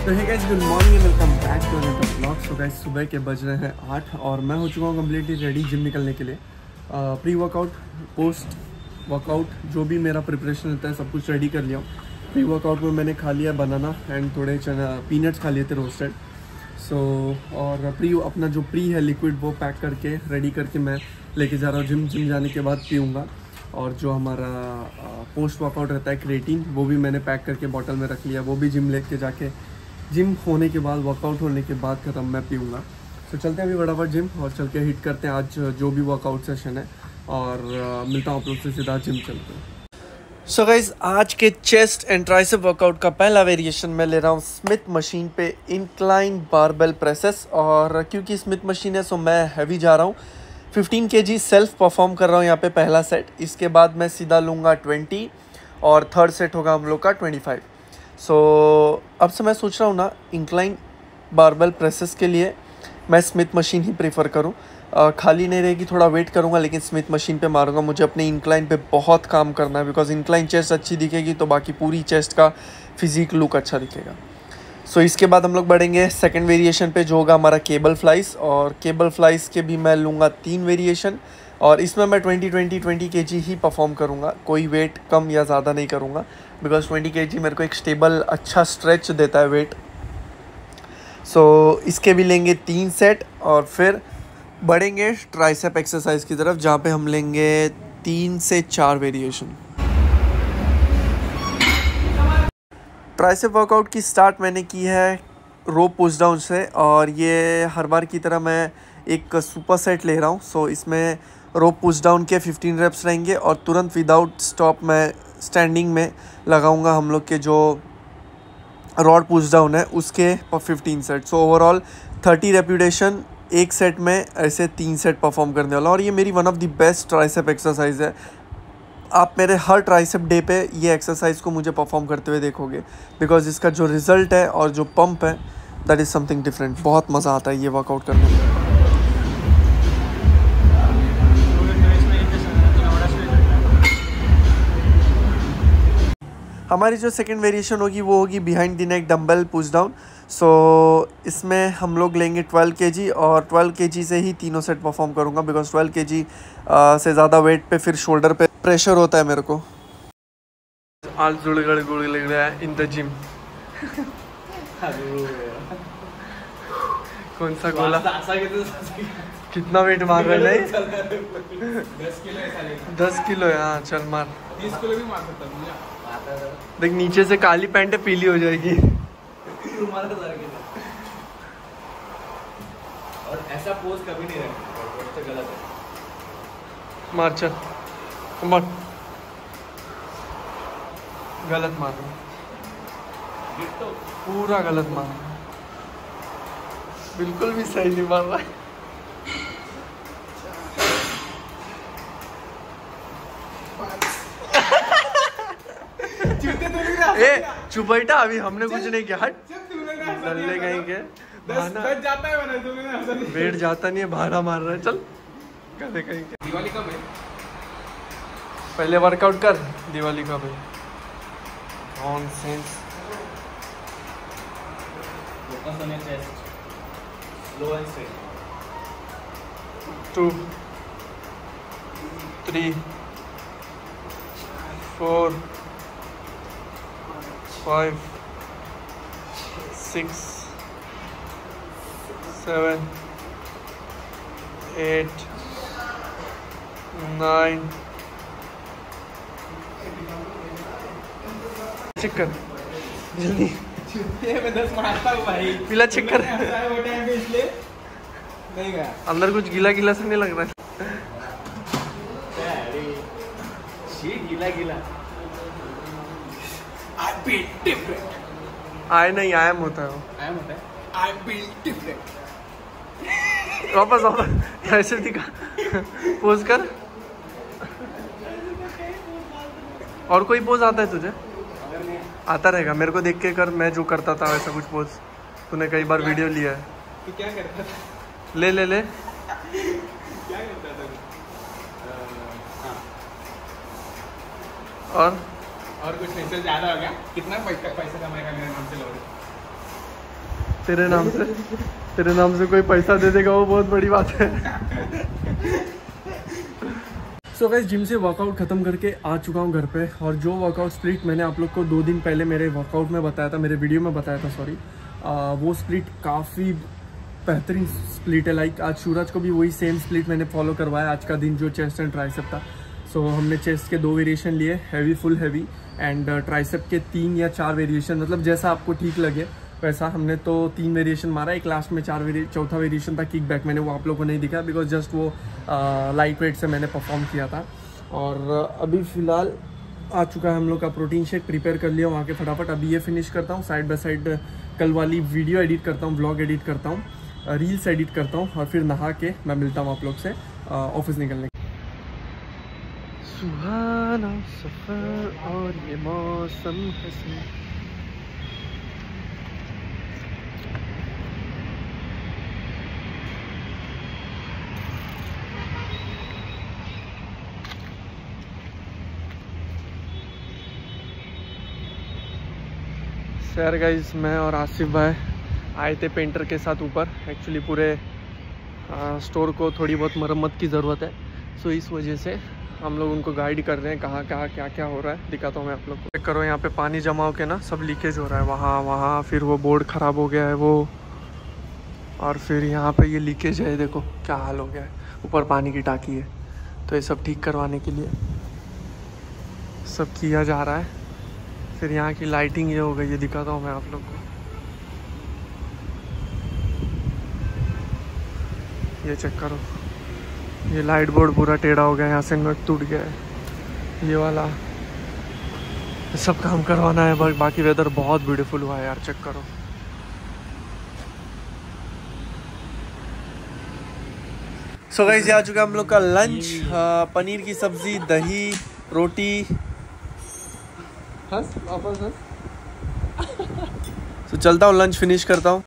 तो hey guys, good morning and welcome back to another vlog. So guys, सुबह के बज रहे हैं 8 और मैं हो चुका हूँ कम्प्लीटली रेडी जिम निकलने के लिए। प्री वर्कआउट, पोस्ट वर्कआउट, जो भी मेरा प्रिपरेशन रहता है सब कुछ रेडी कर लिया हूँ। प्री वर्कआउट में मैंने खा लिया बनाना एंड थोड़े पीनट्स खा लिए थे रोस्टेड। और अपना जो प्री है लिक्विड वो पैक करके रेडी करके मैं लेके जा रहा हूँ जिम जाने के बाद पीऊँगा। और जो हमारा पोस्ट वर्कआउट रहता है क्रिएटिन, वो भी मैंने पैक करके बॉटल में रख लिया, वो भी जिम लेके जाके जिम होने के बाद, वर्कआउट होने के बाद ख़त्म मैं पीऊँगा। तो चलते हैं अभी फटाफट जिम और चल के हिट करते हैं आज जो भी वर्कआउट सेशन है और मिलता हूँ आप लोग से सीधा जिम चलते हैं। सो गाइस, आज के चेस्ट एंड ट्राइसेप वर्कआउट का पहला वेरिएशन मैं ले रहा हूँ स्मिथ मशीन पे इंक्लाइन बारबेल प्रेसेस। और क्योंकि स्मिथ मशीन है सो मैं हैवी जा रहा हूँ, 15 kg सेल्फ परफॉर्म कर रहा हूँ यहाँ पे पहला सेट। इसके बाद मैं सीधा लूँगा 20 और थर्ड सेट होगा हम लोग का 25। अब से मैं सोच रहा हूँ ना, इंक्लाइन बारबेल प्रेसेस के लिए मैं स्मिथ मशीन ही प्रेफर करूँ। खाली नहीं रहेगी, थोड़ा वेट करूँगा लेकिन स्मिथ मशीन पे मारूंगा। मुझे अपने इंक्लाइन पे बहुत काम करना है बिकॉज इंक्लाइन चेस्ट अच्छी दिखेगी तो बाकी पूरी चेस्ट का फिजिक लुक अच्छा दिखेगा। इसके बाद हम लोग बढ़ेंगे सेकंड वेरिएशन पे जो होगा हमारा केबल फ्लाइज। और केबल फ्लाइज के भी मैं लूँगा 3 वेरिएशन और इसमें मैं 20 kg ही परफॉर्म करूँगा। कोई वेट कम या ज़्यादा नहीं करूँगा बिकॉज 20 kg मेरे को एक स्टेबल अच्छा स्ट्रेच देता है वेट। इसके भी लेंगे 3 सेट और फिर बढ़ेंगे ट्राइसेप एक्सरसाइज की तरफ जहाँ पे हम लेंगे 3 से 4 वेरिएशन। ट्राइसेप वर्कआउट की स्टार्ट मैंने की है रोप पुश डाउन से और ये हर बार की तरह मैं एक सुपर सेट ले रहा हूँ। इसमें रोप पुश डाउन के 15 रेप्स रहेंगे और तुरंत विदाउट स्टॉप मैं स्टैंडिंग में लगाऊंगा हम लोग के जो रॉड पुश डाउन है उसके 15 सेट। ओवरऑल 30 रेपिटेशन एक सेट में ऐसे 3 सेट परफॉर्म करने वाला। और ये मेरी one of the best tricep exercise है। आप मेरे हर ट्राइसेप डे पे ये एक्सरसाइज को मुझे परफॉर्म करते हुए देखोगे बिकॉज इसका जो रिज़ल्ट है और जो पंप है दैट इज़ समथिंग डिफरेंट। बहुत मज़ा आता है ये वर्कआउट करने में। हमारी जो सेकंड वेरिएशन होगी वो होगी behind the neck dumbbell push down. इसमें हम लोग लेंगे 12 kg और 12 kg से ही तीनों सेट परफॉर्म करूँगा बिकॉज 12 kg से ज़्यादा वेट पे फिर शोल्डर पे प्रेशर होता है मेरे को। आज जुड़गड़ गुड़ लग रहा है इन द जिम। कौन सा गोला? कितना वेट मार रहा है? 10 किलो है। हाँ चल मार। 30 किलो भी मार सकता हूँ। देख नीचे से काली पैंट है, पीली हो जाएगी। और ऐसा पोज कभी नहीं रखना, तो गलत है। मार चल मार। गलत मार रहा तो पूरा गलत मार रहा, बिल्कुल भी सही नहीं मार रहा है। ए चुप बैठा, अभी हमने कुछ नहीं किया। हट डल्ले कहीं के जाता है वेट जाता नहीं है, बहाना मार रहा है। चल गधे कहीं के। दिवाली कब है? पहले वर्कआउट कर, दिवाली कब है? Nonsense. Focus on your chest, slow and straight. 2 3 4 5 6 7 8 9। Check कर जल्दी। मैं 10 मारता हूँ भाई। पीला चेक कर। वो टाइम पे इसलिए नहीं गया। अंदर कुछ गीला गीला सा नहीं लग रहा है? गीला गीला। I built different. आए नहीं आयम होता है वो। आयम होता है। I built different. वापस ऐसे दिखा, पोज कर। और कोई पोज आता है तुझे? आता रहेगा, मेरे को देख के कर। मैं जो करता था वैसा कुछ पोज तूने कई बार वीडियो लिया है। तू क्या करता था? ले ले ले। क्या करता था? और कुछ नहीं, ज़्यादा हो गया। कितना पैसा कमाएगा मेरे नाम से लोगे? तेरे नाम से कोई पैसा दे देगा वो बहुत बड़ी बात है। सो गाइस जिम से वर्कआउट ख़त्म करके आ चुका हूँ घर पे, और जो वर्कआउट स्प्लिट मैंने आप लोग को 2 दिन पहले मेरे वर्कआउट में बताया था, मेरे वीडियो में बताया था सॉरी, वो स्प्लिट काफ़ी बेहतरीन स्प्लिट है। लाइक आज सूरज को भी वही सेम स्प्लिट मैंने फॉलो करवाया आज का दिन, जो चेस्ट एंड ट्राइसेप था। सो हमने चेस्ट के 2 वेरिएशन लिए, heavy full heavy, and tricep के 3 या 4 वेरिएशन, मतलब जैसा आपको ठीक लगे वैसा। हमने तो 3 वेरिएशन मारा, एक लास्ट में चौथा वेरिएशन था किक बैक, मैंने वो आप लोगों को नहीं दिखा बिकॉज जस्ट वो लाइट वेट से मैंने परफॉर्म किया था। और अभी फ़िलहाल आ चुका है हम लोग का प्रोटीन शेक, प्रिपेयर कर लिया वहाँ के फटाफट। अभी ये फिनिश करता हूँ, साइड बाय साइड कल वाली वीडियो एडिट करता हूँ, ब्लॉग एडिट करता हूँ, रील्स एडिट करता हूँ, और फिर नहा के मैं मिलता हूँ आप लोग से ऑफिस निकलने। सुहाना सफर और ये मौसम हसीन। सर गाइस मैं और आसिफ भाई आए थे पेंटर के साथ ऊपर। एक्चुअली पूरे स्टोर को थोड़ी बहुत मरम्मत की ज़रूरत है, सो इस वजह से हम लोग उनको गाइड कर रहे हैं कहाँ क्या क्या हो रहा है। दिखाता हूँ मैं आप लोग को। चेक करो यहाँ पे पानी जमा होके ना सब लीकेज हो रहा है, वहाँ फिर वो बोर्ड ख़राब हो गया है वो, और फिर यहाँ पे ये लीकेज है, देखो क्या हाल हो गया है। ऊपर पानी की टाकी है, तो ये सब ठीक करवाने के लिए सब किया जा रहा है। फिर यहाँ की लाइटिंग ये हो गई, ये दिखाता हूँ मैं आप लोग को। ये चेक करो, ये लाइट बोर्ड पूरा टेढ़ा हो गया, यहाँ से नट टूट गया है ये वाला। सब काम करवाना है, बाकी वेदर बहुत ब्यूटीफुल हुआ है यार, चेक करो। सो गाइस आ चुका हम लोग का लंच, पनीर की सब्जी, दही, रोटी। हंस वापस हंस। तो चलता हूँ, लंच फिनिश करता हूँ।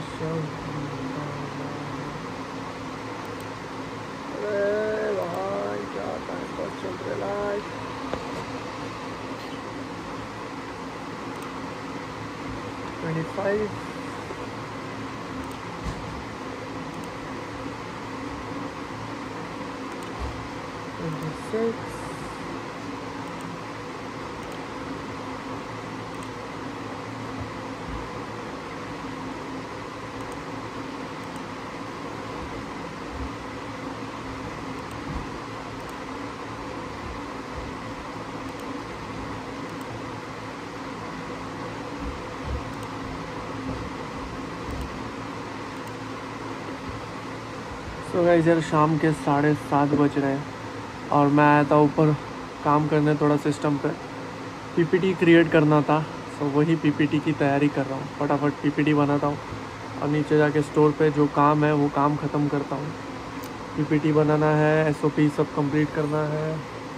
तो गाइस यार शाम के 7:30 बज रहे हैं, और मैं आया था ऊपर काम करने थोड़ा सिस्टम पे। पीपीटी क्रिएट करना था, तो वही पीपीटी की तैयारी कर रहा हूँ। फटाफट पीपीटी बनाता हूँ और नीचे जाके स्टोर पे जो काम है वो काम ख़त्म करता हूँ। पीपीटी बनाना है, एसओपी सब कंप्लीट करना है।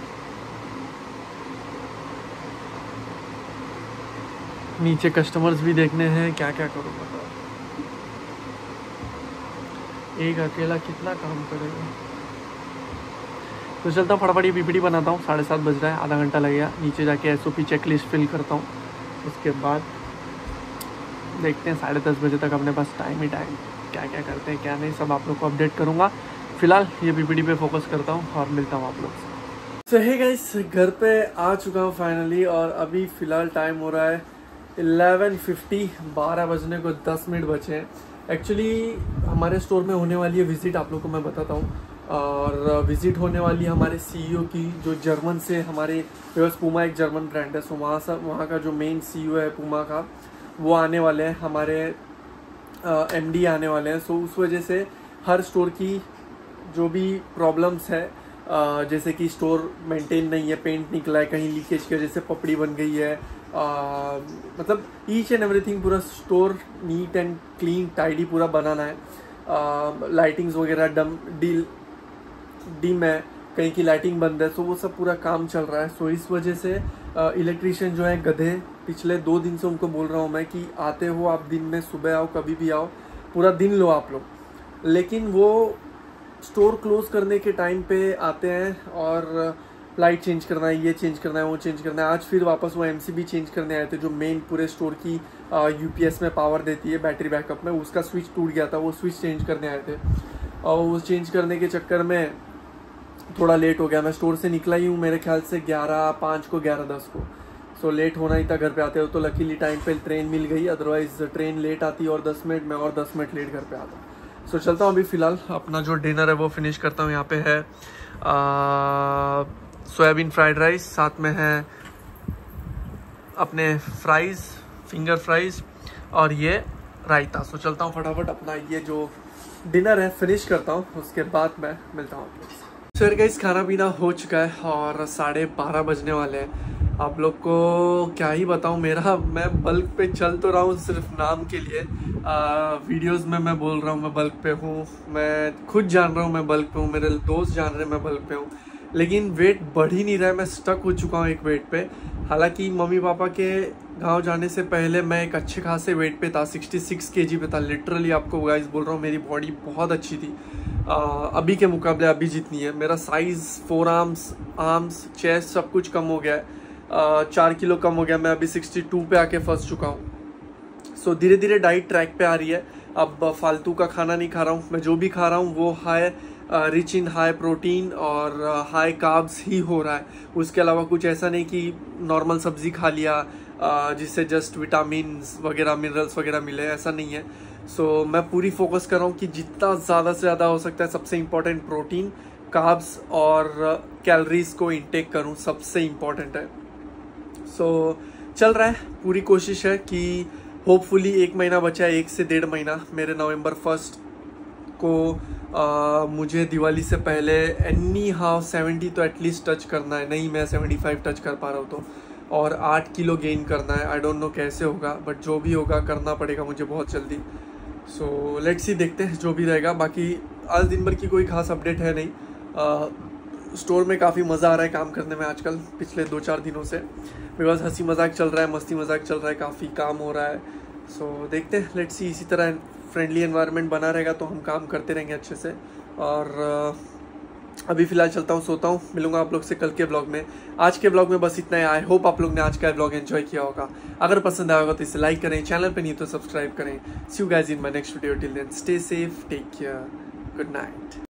नीचे कस्टमर्स भी देखने हैं, क्या क्या करूँ बताओ। एक अकेला कितना काम करेगा। तो चलता हूँ फटाफट ये पीपीटी बनाता हूँ। 7:30 बज रहा है, आधा घंटा लगेगा। नीचे जाके एसओपी चेकलिस्ट फिल करता हूँ, उसके बाद देखते हैं 10:30 बजे तक अपने पास टाइम ही टाइम। क्या क्या करते हैं क्या नहीं सब आप लोग को अपडेट करूँगा। फिलहाल ये पीपीटी पे फोकस करता हूँ और मिलता हूँ आप लोग से। सही गाइस घर पे आ चुका हूँ फाइनली, और अभी फ़िलहाल टाइम हो रहा है 11:50। 12 बजने को 10 मिनट बचे हैं। एक्चुअली हमारे स्टोर में होने वाली है विज़िट, आप लोग को मैं बताता हूँ। और विज़िट होने वाली है हमारे सीईओ की, जो जर्मन से हमारे पूमा एक जर्मन ब्रांड है, सो वहाँ का जो मेन सीईओ है पूमा का, वो आने वाले हैं। हमारे एमडी आने वाले हैं। सो उस वजह से हर स्टोर की जो भी प्रॉब्लम्स है, जैसे कि स्टोर मेंटेन नहीं है, पेंट निकला है, कहीं लीकेज की वजह से पपड़ी बन गई है, मतलब ईच एंड एवरीथिंग पूरा store neat and clean tidy पूरा बनाना है। लाइटिंग्स वगैरह डिम है, कहीं की लाइटिंग बंद है, सो वो सब पूरा काम चल रहा है। सो इस वजह से इलेक्ट्रीशियन जो है गधे, पिछले 2 दिन से उनको बोल रहा हूँ मैं कि आते हो आप दिन में, सुबह आओ, कभी भी आओ, पूरा दिन लो आप लोग, लेकिन वो स्टोर क्लोज करने के टाइम पे आते हैं और लाइट चेंज करना है, ये चेंज करना है, वो चेंज करना है। आज फिर वापस वो MCB चेंज करने आए थे, जो मेन पूरे स्टोर की UPS में पावर देती है बैटरी बैकअप में, उसका स्विच टूट गया था, वो स्विच चेंज करने आए थे। और वो चेंज करने के चक्कर में थोड़ा लेट हो गया। मैं स्टोर से निकला ही हूँ मेरे ख्याल से 11:05 को, 11:10 को। सो लेट होना ही था घर पे आते हो, तो लकीली टाइम पे ट्रेन मिल गई, अदरवाइज ट्रेन लेट आती और 10 मिनट में और 10 मिनट लेट घर पे आता। सो चलता हूँ अभी फ़िलहाल अपना जो डिनर है वो फिनिश करता हूँ। यहाँ पे है सोयाबीन फ्राइड राइस, साथ में है अपने फ्राइज़, फिंगर फ्राइज़ और ये रायता। सो चलता हूँ फटाफट अपना ये जो डिनर है फिनिश करता हूँ, उसके बाद मैं मिलता हूँ आपसे। सर गाइस खाना पीना हो चुका है और 12:30 बजने वाले हैं। आप लोग को क्या ही बताऊं, मैं बल्क पे चल तो रहा हूँ सिर्फ नाम के लिए। वीडियोस में मैं बोल रहा हूँ मैं बल्क पे हूँ, मैं खुद जान रहा हूँ मैं बल्क पे हूँ, मेरे दोस्त जान रहे हैं मैं बल्क पे हूँ, लेकिन वेट बढ़ ही नहीं रहा है। मैं स्टक हो चुका हूँ एक वेट पे। हालांकि मम्मी पापा के गांव जाने से पहले मैं एक अच्छे खासे वेट पे था, 66 kg पे था। लिटरली आपको गाइस बोल रहा हूँ, मेरी बॉडी बहुत अच्छी थी अभी के मुकाबले, अभी जितनी है। मेरा साइज़, फोर आर्म्स, चेस्ट सब कुछ कम हो गया है, 4 किलो कम हो गया। मैं अभी 62 पे आके फंस चुका हूँ। सो धीरे धीरे डाइट ट्रैक पे आ रही है। अब फालतू का खाना नहीं खा रहा हूँ मैं, जो भी खा रहा हूँ वो रिच इन हाई प्रोटीन और हाई कार्ब्स ही हो रहा है। उसके अलावा कुछ ऐसा नहीं कि नॉर्मल सब्जी खा लिया जिससे जस्ट विटामिन वगैरह, मिनरल्स वगैरह मिले, ऐसा नहीं है। सो मैं पूरी फोकस कर रहा हूँ कि जितना ज़्यादा से ज़्यादा हो सकता है, सबसे इम्पोर्टेंट प्रोटीन, कार्ब्स और कैलोरीज को इंटेक करूँ, सबसे इम्पोर्टेंट है। सो चल रहा है, पूरी कोशिश है कि होपफुली 1 महीना बचा है, 1 से 1.5 महीना। मेरे नवंबर 1 को मुझे दिवाली से पहले एनी हाउ 70 तो एटलीस्ट टच करना है। नहीं मैं 75 टच कर पा रहा हूँ तो, और 8 किलो गेन करना है। आई डोंट नो कैसे होगा, बट जो भी होगा करना पड़ेगा मुझे बहुत जल्दी। सो लेट्स सी, देखते हैं जो भी रहेगा। बाकी आज दिन भर की कोई खास अपडेट है नहीं। स्टोर में काफ़ी मज़ा आ रहा है काम करने में आजकल, पिछले 2-4 दिनों से, बिकॉज हंसी मजाक चल रहा है, मस्ती मजाक चल रहा है, काफ़ी काम हो रहा है। सो देखते हैं, लेट्स सी। इसी तरह फ्रेंडली एनवायरनमेंट बना रहेगा तो हम काम करते रहेंगे अच्छे से। और अभी फ़िलहाल चलता हूँ, सोता हूँ। मिलूंगा आप लोग से कल के ब्लॉग में। आज के ब्लॉग में बस इतना ही। आई होप आप लोग ने आज का ब्लॉग एंजॉय किया होगा। अगर पसंद आया होगा तो इसे लाइक करें, चैनल पे नहीं तो सब्सक्राइब करें। See you guys in my next video. Till then stay safe, take care, good night.